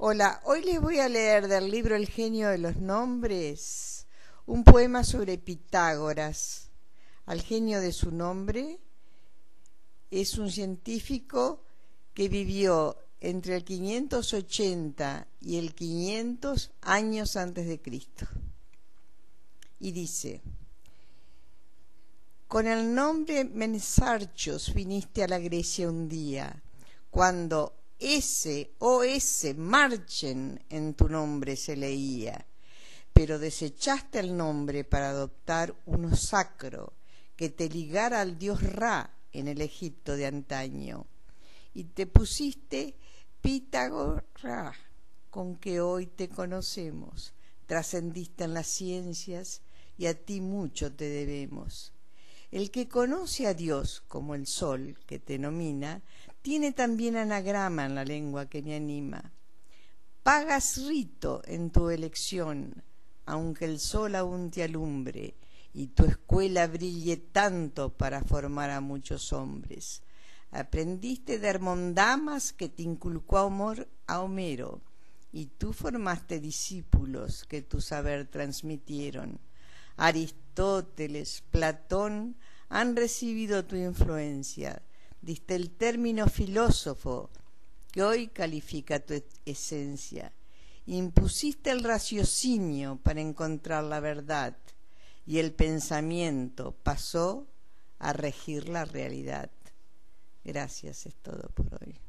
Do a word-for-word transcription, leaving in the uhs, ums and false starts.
Hola, hoy les voy a leer del libro El genio de los nombres un poema sobre Pitágoras. Al genio de su nombre es un científico que vivió entre el quinientos ochenta y el quinientos años antes de Cristo. Y dice: con el nombre Mensarchos viniste a la Grecia un día, cuando S o S marchen en tu nombre se leía, pero desechaste el nombre para adoptar uno sacro que te ligara al dios Ra en el Egipto de antaño, y te pusiste Pitágoras, con que hoy te conocemos. Trascendiste en las ciencias y a ti mucho te debemos. El que conoce a Dios como el sol que te nomina, tiene también anagrama en la lengua que me anima. Pagas rito en tu elección, aunque el sol aún te alumbre, y tu escuela brille tanto para formar a muchos hombres. Aprendiste de Hermondamas que te inculcó amor a Homero, y tú formaste discípulos que tu saber transmitieron. Aristóteles, Platón han recibido tu influencia. Diste el término filósofo que hoy califica tu esencia. Impusiste el raciocinio para encontrar la verdad, y el pensamiento pasó a regir la realidad. Gracias, es todo por hoy.